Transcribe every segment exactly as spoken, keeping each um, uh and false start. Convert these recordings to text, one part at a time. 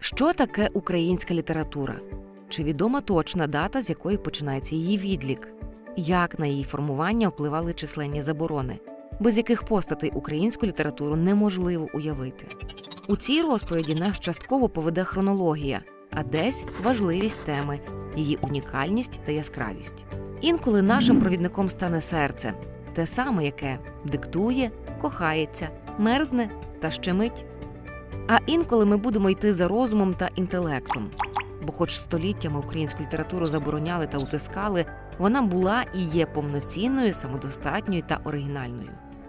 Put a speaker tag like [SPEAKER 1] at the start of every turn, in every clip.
[SPEAKER 1] Що таке українська література? Чи відома точна дата, з якої починається її відлік? Як на її формування впливали численні заборони, без яких постатей українську літературу неможливо уявити? У цій розповіді нас частково поведе хронологія, а десь важливість теми, її унікальність та яскравість. Інколи нашим провідником стане серце, те саме, яке диктує, кохається, мерзне та щемить. А інколи ми будемо йти за розумом та інтелектом. Бо хоч століттями українську літературу забороняли та утискали, вона була і є повноцінною, самодостатньою та оригінальною.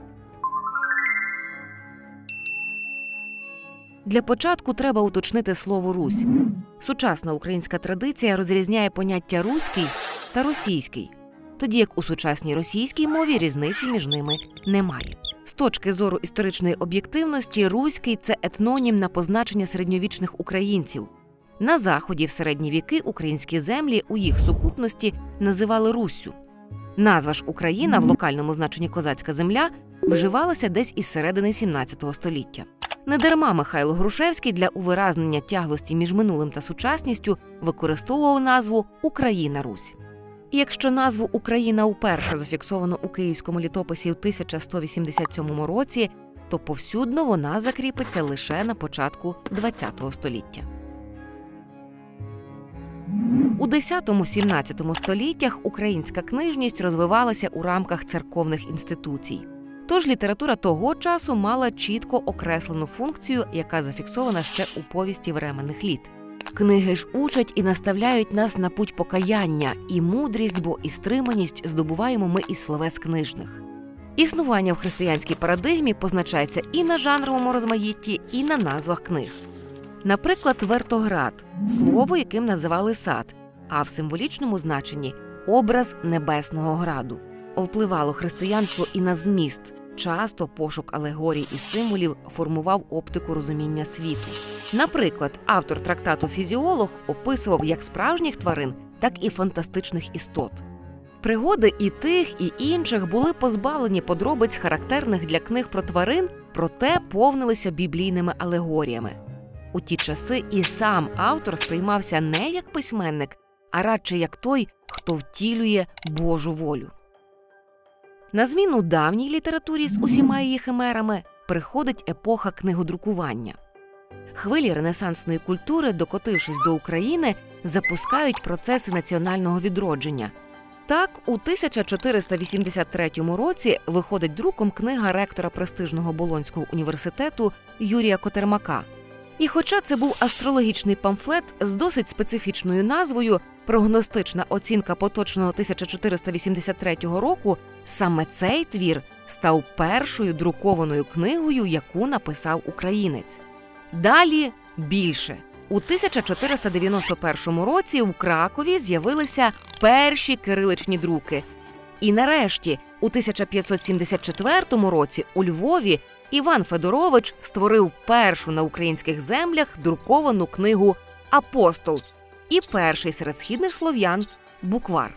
[SPEAKER 1] Для початку треба уточнити слово «Русь». Сучасна українська традиція розрізняє поняття «руський» та «російський», тоді як у сучасній російській мові різниці між ними немає. З точки зору історичної об'єктивності, руський – це етнонім на позначення середньовічних українців. На Заході в середні віки українські землі у їх сукупності називали Руссю. Назва ж Україна в локальному значенні козацька земля вживалася десь із середини сімнадцятого століття. Недарма Михайло Грушевський для увиразнення тяглості між минулим та сучасністю використовував назву «Україна-Русь». І якщо назву «Україна» уперше зафіксовано у київському літописі у тисяча сто вісімдесят сьомому році, то повсюдно вона закріпиться лише на початку ХХ століття. У десятому-сімнадцятому століттях українська книжність розвивалася у рамках церковних інституцій. Тож література того часу мала чітко окреслену функцію, яка зафіксована ще у повісті временних літ. Книги ж учать і наставляють нас на путь покаяння, і мудрість, бо і стриманість здобуваємо ми із словес книжних. Існування в християнській парадигмі позначається і на жанровому розмаїтті, і на назвах книг. Наприклад, «Вертоград» – слово, яким називали сад, а в символічному значенні – образ Небесного Граду. Впливало християнство і на зміст. Часто пошук алегорій і символів формував оптику розуміння світу. Наприклад, автор трактату «Фізіолог» описував як справжніх тварин, так і фантастичних істот. Пригоди і тих, і інших були позбавлені подробиць, характерних для книг про тварин, проте повнилися біблійними алегоріями. У ті часи і сам автор сприймався не як письменник, а радше як той, хто втілює Божу волю. На зміну давній літературі з усіма її химерами приходить епоха книгодрукування. Хвилі ренесансної культури, докотившись до України, запускають процеси національного відродження. Так, у тисяча чотириста вісімдесят третьому році виходить друком книга ректора престижного Болонського університету Юрія Котермака. І хоча це був астрологічний памфлет з досить специфічною назвою «Прогностична оцінка поточного тисяча чотириста вісімдесят третього року», саме цей твір став першою друкованою книгою, яку написав українець. Далі більше. У тисяча чотириста дев'яносто першому році у Кракові з'явилися перші кириличні друки. І нарешті, у тисяча п'ятсот сімдесят четвертому році у Львові Іван Федорович створив першу на українських землях друковану книгу «Апостол» і перший серед східних слов'ян буквар.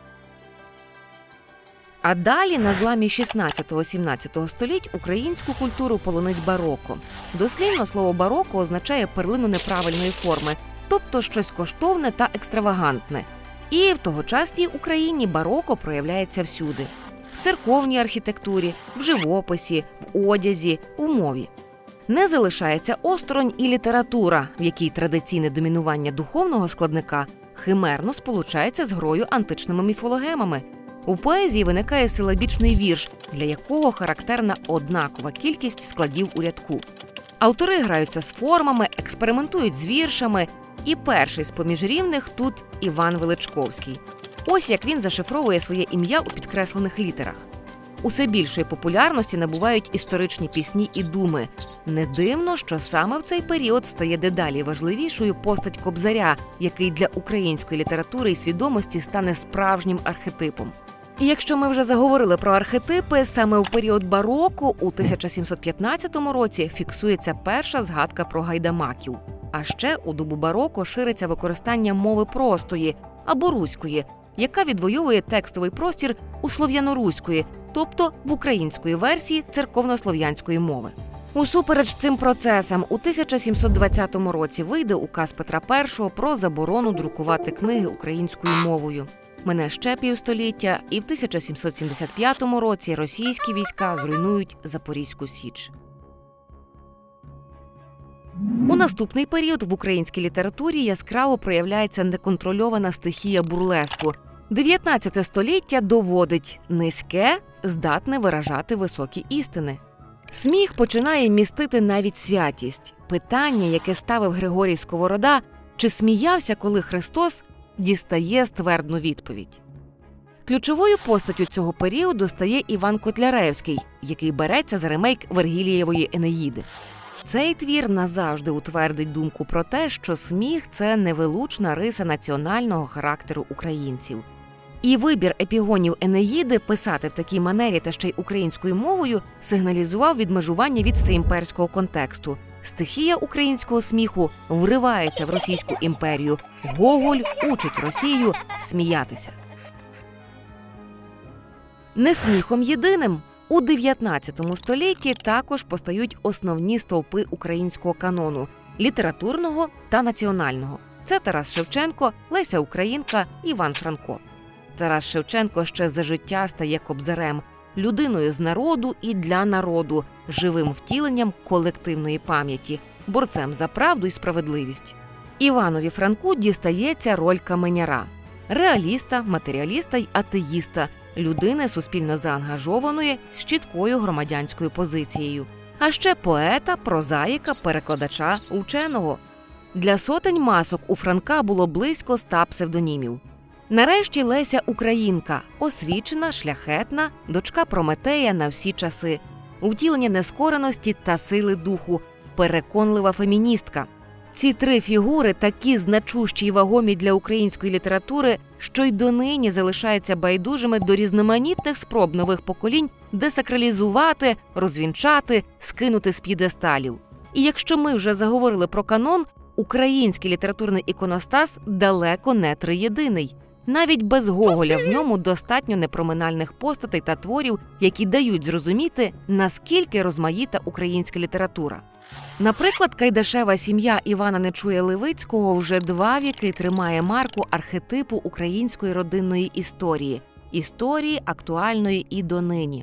[SPEAKER 1] А далі на зламі шістнадцятого-сімнадцятого століть українську культуру полонить бароко. Дослівно слово бароко означає перлину неправильної форми, тобто щось коштовне та екстравагантне. І в тогочасній Україні бароко проявляється всюди. В церковній архітектурі, в живописі, в одязі, в мові. Не залишається осторонь і література, в якій традиційне домінування духовного складника химерно сполучається з грою античними міфологемами. У поезії виникає силабічний вірш, для якого характерна однакова кількість складів у рядку. Автори граються з формами, експериментують з віршами, і перший з-поміж рівних тут Іван Величковський. Ось як він зашифровує своє ім'я у підкреслених літерах. Усе більшої популярності набувають історичні пісні і думи. Не дивно, що саме в цей період стає дедалі важливішою постать Кобзаря, який для української літератури і свідомості стане справжнім архетипом. І якщо ми вже заговорили про архетипи, саме у період бароко у тисяча сімсот п'ятнадцятому році фіксується перша згадка про гайдамаків. А ще у добу бароко шириться використання мови простої або руської, яка відвоює текстовий простір у слов'яно-руської, тобто в української версії церковнослов'янської мови. Усупереч цим процесам, у тисяча сімсот двадцятому році вийде указ Петра І про заборону друкувати книги українською мовою. Мине ще півстоліття, і в тисяча сімсот сімдесят п'ятому році російські війська зруйнують Запорізьку Січ. У наступний період в українській літературі яскраво проявляється неконтрольована стихія бурлеску. дев'ятнадцяте століття доводить – низьке здатне виражати високі істини. Сміх починає містити навіть святість. Питання, яке ставив Григорій Сковорода, чи сміявся, коли Христос, дістає ствердну відповідь. Ключовою постаттю цього періоду стає Іван Котляревський, який береться за ремейк Вергілієвої «Енеїди». Цей твір назавжди утвердить думку про те, що сміх – це невилучна риса національного характеру українців. І вибір епігонів «Енеїди» писати в такій манері та ще й українською мовою сигналізував відмежування від всеімперського контексту. Стихія українського сміху вривається в Російську імперію. Гоголь учить Росію сміятися. Не сміхом єдиним. У дев'ятнадцятому столітті також постають основні стовпи українського канону – літературного та національного. Це Тарас Шевченко, Леся Українка, Іван Франко. Тарас Шевченко ще за життя стає кобзарем, людиною з народу і для народу, живим втіленням колективної пам'яті, борцем за правду і справедливість. Іванові Франку дістається роль каменяра – реаліста, матеріаліста й атеїста, людини суспільно заангажованої з чіткою громадянською позицією. А ще поета, прозаїка, перекладача, ученого. Для сотень масок у Франка було близько ста псевдонімів. Нарешті Леся Українка – освічена, шляхетна, дочка Прометея на всі часи, втілення нескореності та сили духу, переконлива феміністка. Ці три фігури такі значущі й вагомі для української літератури, що й донині залишаються байдужими до різноманітних спроб нових поколінь десакралізувати, розвінчати, скинути з п'єдесталів. І якщо ми вже заговорили про канон, український літературний іконостас далеко не триєдиний. Навіть без Гоголя в ньому достатньо непроминальних постатей та творів, які дають зрозуміти, наскільки розмаїта українська література. Наприклад, Кайдашева сім'я Івана Нечуя-Левицького вже два віки тримає марку архетипу української родинної історії – історії актуальної і донині.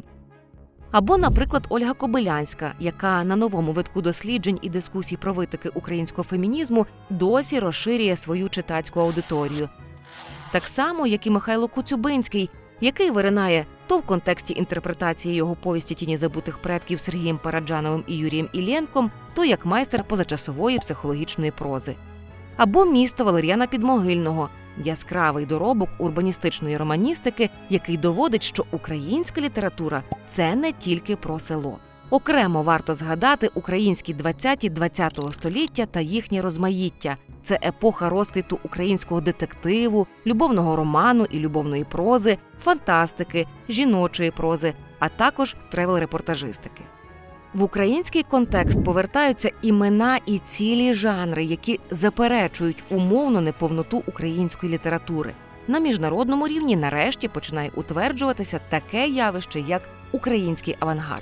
[SPEAKER 1] Або, наприклад, Ольга Кобилянська, яка на новому витку досліджень і дискусій про витоки українського фемінізму досі розширює свою читацьку аудиторію. Так само, як і Михайло Коцюбинський, який виринає то в контексті інтерпретації його повісті «Тіні забутих предків» Сергієм Параджановим і Юрієм Іллєнком, то як майстер позачасової психологічної прози. Або «Місто» Валеріана Підмогильного – яскравий доробок урбаністичної романістики, який доводить, що українська література – це не тільки про село. Окремо варто згадати українські двадцяті ХХ століття та їхнє розмаїття. Це епоха розквіту українського детективу, любовного роману і любовної прози, фантастики, жіночої прози, а також тревел-репортажистики. В український контекст повертаються імена і цілі жанри, які заперечують умовну неповноту української літератури. На міжнародному рівні нарешті починає утверджуватися таке явище, як український авангард.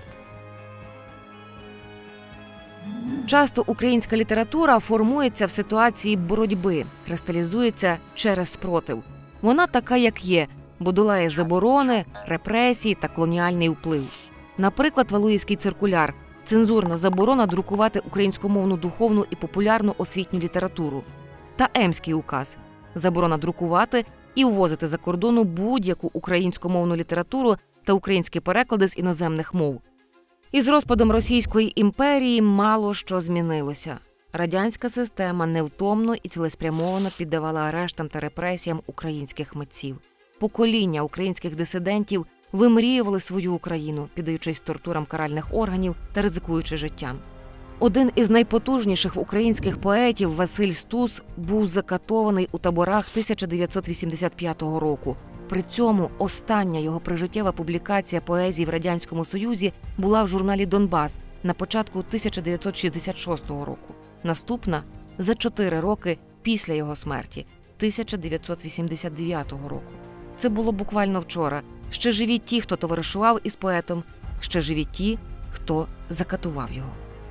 [SPEAKER 1] Часто українська література формується в ситуації боротьби, кристалізується через спротив. Вона така, як є, бо долає заборони, репресії та колоніальний вплив. Наприклад, Валуївський циркуляр – цензурна заборона друкувати українськомовну духовну і популярну освітню літературу. Та Емський указ – заборона друкувати і ввозити за кордону будь-яку українськомовну літературу та українські переклади з іноземних мов. Із розпадом Російської імперії мало що змінилося. Радянська система невтомно і цілеспрямовано піддавала арештам та репресіям українських митців. Покоління українських дисидентів вимріювали свою Україну, піддаючись тортурам каральних органів та ризикуючи життям. Один із найпотужніших українських поетів Василь Стус був закатований у таборах тисяча дев'ятсот вісімдесят п'ятого року. При цьому остання його прижиттєва публікація поезії в Радянському Союзі була в журналі «Донбас» на початку тисяча дев'ятсот шістдесят шостого року. Наступна – за чотири роки після його смерті – тисяча дев'ятсот вісімдесят дев'ятого року. Це було буквально вчора. Ще живі ті, хто товаришував із поетом, ще живі ті, хто закатував його.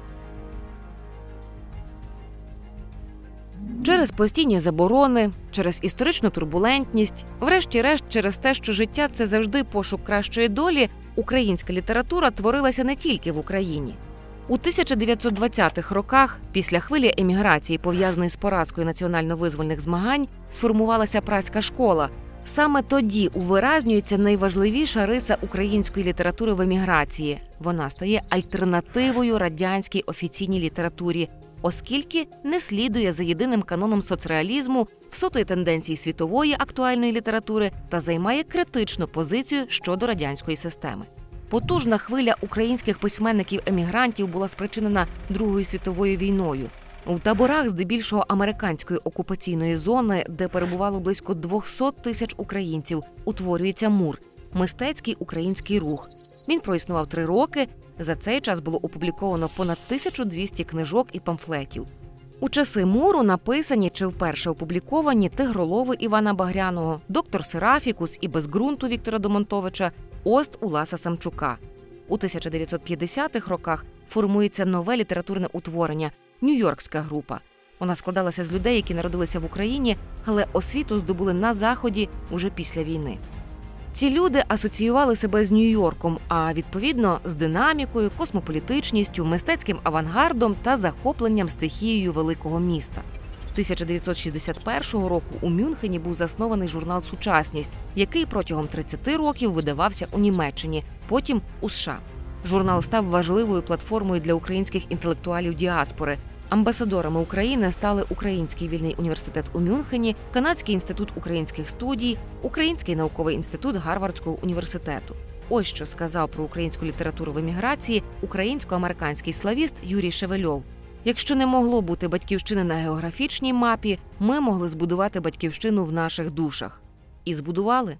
[SPEAKER 1] Через постійні заборони, через історичну турбулентність, врешті-решт через те, що життя – це завжди пошук кращої долі, українська література творилася не тільки в Україні. У тисяча дев'ятсот двадцятих роках, після хвилі еміграції, пов'язаної з поразкою національно-визвольних змагань, сформувалася Празька школа. Саме тоді увиразнюється найважливіша риса української літератури в еміграції. Вона стає альтернативою радянській офіційній літературі, оскільки не слідує за єдиним каноном соцреалізму, всотує тенденції світової актуальної літератури та займає критичну позицію щодо радянської системи. Потужна хвиля українських письменників-емігрантів була спричинена Другою світовою війною. У таборах здебільшого американської окупаційної зони, де перебувало близько двісті тисяч українців, утворюється МУР – мистецький український рух. Він проіснував три роки. За цей час було опубліковано понад тисячу двісті книжок і памфлетів. У часи МУРу написані чи вперше опубліковані «Тигролови» Івана Багряного, «Доктор Серафікус» і «Без ґрунту» Віктора Домонтовича, «Ост» Уласа Самчука. У тисяча дев'ятсот п'ятдесятих роках формується нове літературне утворення – «Нью-Йоркська група». Вона складалася з людей, які народилися в Україні, але освіту здобули на Заході уже після війни. Ці люди асоціювали себе з Нью-Йорком, а відповідно з динамікою, космополітичністю, мистецьким авангардом та захопленням стихією великого міста. тисяча дев'ятсот шістдесят першого року у Мюнхені був заснований журнал «Сучасність», який протягом тридцяти років видавався у Німеччині, потім у США. Журнал став важливою платформою для українських інтелектуалів діаспори. Амбасадорами України стали Український вільний університет у Мюнхені, Канадський інститут українських студій, Український науковий інститут Гарвардського університету. Ось що сказав про українську літературу в еміграції українсько-американський славіст Юрій Шевельов. Якщо не могло бути батьківщини на географічній мапі, ми могли збудувати батьківщину в наших душах. І збудували.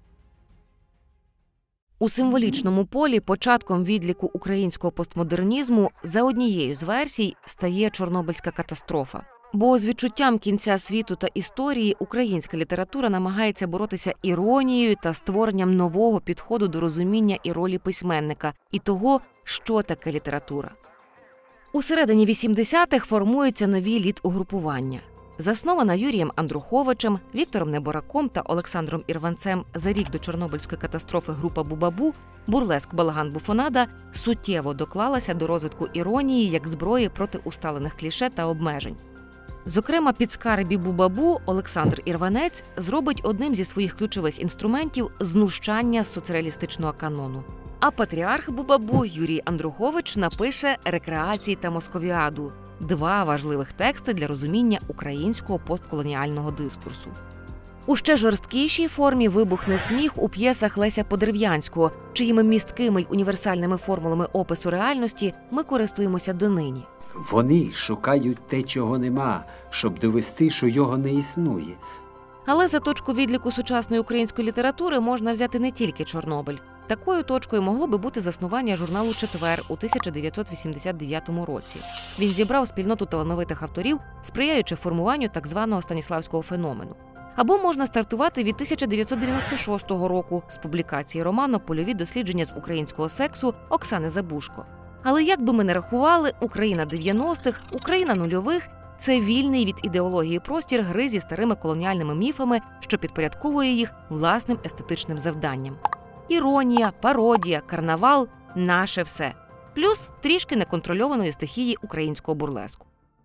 [SPEAKER 1] У символічному полі початком відліку українського постмодернізму за однією з версій стає Чорнобильська катастрофа. Бо з відчуттям кінця світу та історії українська література намагається боротися іронією та створенням нового підходу до розуміння і ролі письменника, і того, що таке література. У середині вісімдесятих формуються нові літугрупування. Заснована Юрієм Андруховичем, Віктором Небораком та Олександром Ірванцем за рік до Чорнобильської катастрофи група «Бубабу», бурлеск «Балаган Буфонада» суттєво доклалася до розвитку іронії як зброї проти усталених кліше та обмежень. Зокрема, під скарбі «Бубабу» Олександр Ірванець зробить одним зі своїх ключових інструментів знущання з соцреалістичного канону. А патріарх «Бубабу» Юрій Андрухович напише «Рекреації та Московіаду» – два важливих тексти для розуміння українського постколоніального дискурсу. У ще жорсткішій формі вибухне сміх у п'єсах Леся Подерев'янського, чиїми місткими й універсальними формулами опису реальності ми користуємося донині.
[SPEAKER 2] Вони шукають те, чого нема, щоб довести, що його не існує.
[SPEAKER 1] Але за точку відліку сучасної української літератури можна взяти не тільки Чорнобиль. Такою точкою могло би бути заснування журналу «Четвер» у тисяча дев'ятсот вісімдесят дев'ятому році. Він зібрав спільноту талановитих авторів, сприяючи формуванню так званого станіславського феномену. Або можна стартувати від тисяча дев'ятсот дев'яносто шостого року з публікації роману «Польові дослідження з українського сексу» Оксани Забушко. Але як би ми не рахували, Україна дев'яностих, Україна нульових – це вільний від ідеології простір гри зі старими колоніальними міфами, що підпорядковує їх власним естетичним завданням. Іронія, пародія, карнавал – наше все. Плюс трішки неконтрольованої стихії українського бурлеску.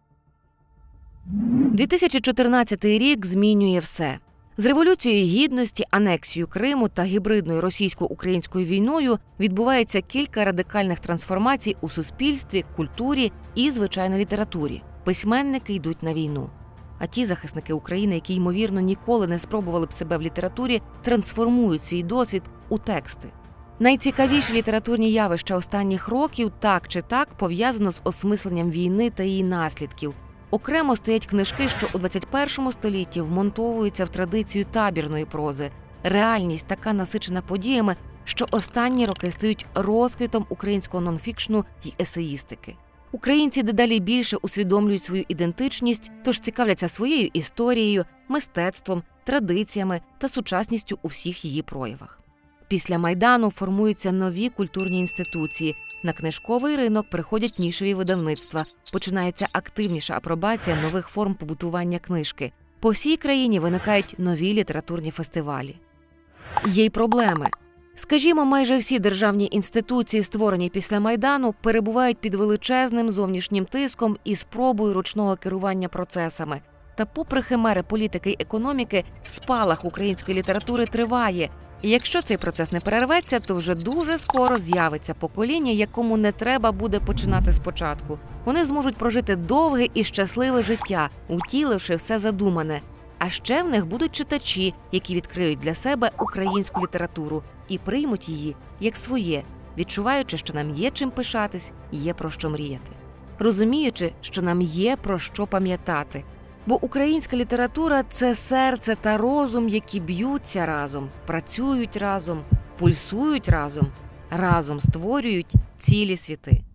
[SPEAKER 1] дві тисячі чотирнадцятий рік змінює все. З Революцією Гідності, анексією Криму та гібридною російсько-українською війною відбувається кілька радикальних трансформацій у суспільстві, культурі і, звичайно, літературі. Письменники йдуть на війну. А ті захисники України, які, ймовірно, ніколи не спробували б себе в літературі, трансформують свій досвід у тексти. Найцікавіші літературні явища останніх років так чи так пов'язано з осмисленням війни та її наслідків. Окремо стоять книжки, що у двадцять першому столітті вмонтовуються в традицію табірної прози. Реальність така насичена подіями, що останні роки стають розквітом українського нонфікшну й есеїстики. Українці дедалі більше усвідомлюють свою ідентичність, тож цікавляться своєю історією, мистецтвом, традиціями та сучасністю у всіх її проявах. Після Майдану формуються нові культурні інституції, На книжковий ринок приходять нішеві видавництва, починається активніша апробація нових форм побутування книжки. По всій країні виникають нові літературні фестивалі. Є й проблеми. Скажімо, майже всі державні інституції, створені після Майдану, перебувають під величезним зовнішнім тиском і спробою ручного керування процесами. Та попри химери політики й економіки, спалах української літератури триває. І якщо цей процес не перерветься, то вже дуже скоро з'явиться покоління, якому не треба буде починати спочатку. Вони зможуть прожити довге і щасливе життя, утіливши все задумане. А ще в них будуть читачі, які відкриють для себе українську літературу і приймуть її як своє, відчуваючи, що нам є чим пишатись, є про що мріяти. Розуміючи, що нам є про що пам'ятати. Бо українська література – це серце та розум, які б'ються разом, працюють разом, пульсують разом, разом створюють цілі світи.